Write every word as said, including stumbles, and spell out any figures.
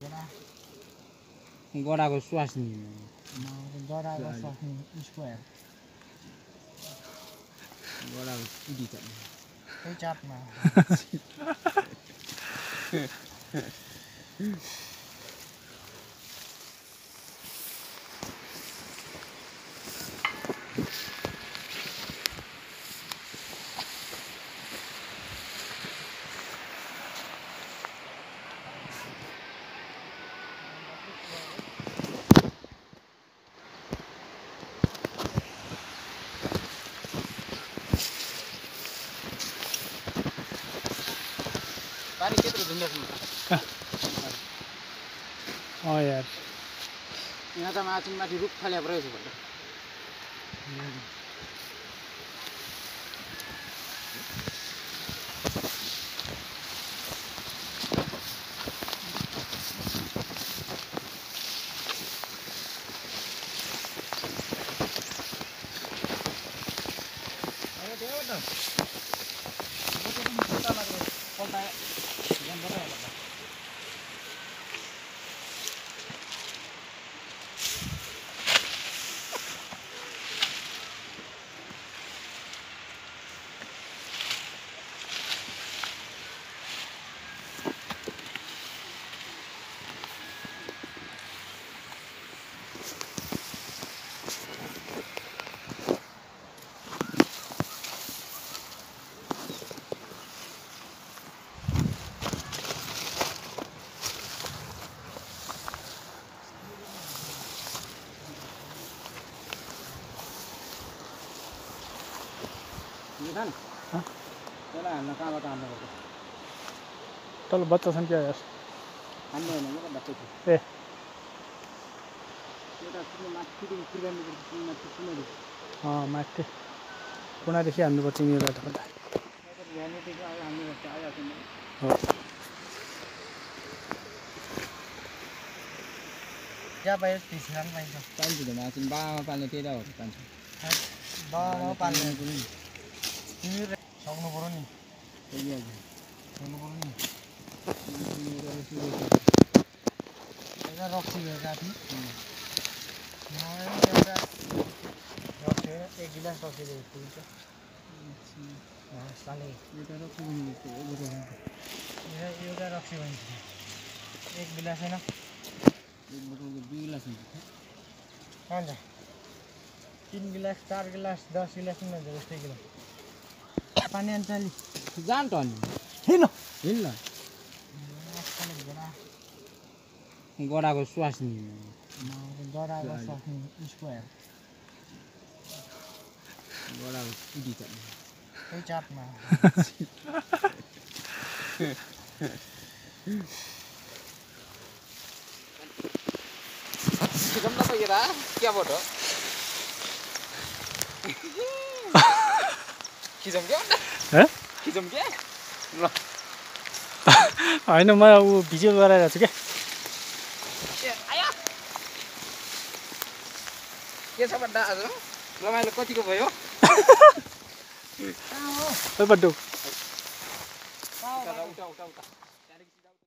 गडाको स्वास्नी गडाको स्वास्नी square गडाको CD छ त्यही चापमा पानी त्यत्रो ढुङ्गा छ अँ यार यहाँ त माथि माथि रुख फाल्या परेछ भन्दा त्यसलाई हान्न कहाँबाट हान्नु पर्छ तल बच्चा छन् क्या यार हान्नु होइन क्या बच्चा थियो ए एउटा माथि माथि कुनाले अँ माथि कुनादेखि हान्नुपर्छ यिनीहरूलाई त कता भ्यानिटीको अब हान्नुपर्छ आइरहेको हो क्या बाहिर पिछला पनि पाइन्छ पाइन्छ त माथि बाबामा पाल्ने त्यही त हो पाइन्छ बाबामा पाल्ने तिमी सक्नु पऱ्यो नि सक्नु पऱ्यो नि एउटा रक्सी भएका थिएँ एउटा रक्सी एक गिलास रक्सी दिएको थियो सानै एउटा रक्सी एउटा रक्सी भन्छ एक गिलास होइन एक बोतलको दुई गिलास हुन्छ हुन्छ तिन गिलास चार गिलास दस गिलास पनि हुन्छ उस्तै गिलास पानी आन्छ अलि जान त अनि हिँड्नु हिँड्न गडाको स्वास्नी गडाको स्वास्नी स्क्वायर गडाको सिडी छ त्यही चापमा खिचौँ न त यता क्याबाट खिचौँ क्या है खिचौँ क्या ल होइन म ऊ भिडियो गराइरहेको छु क्या के छ भन्दा आज रमाइलो कतिको भयो बड्डो उता उता उता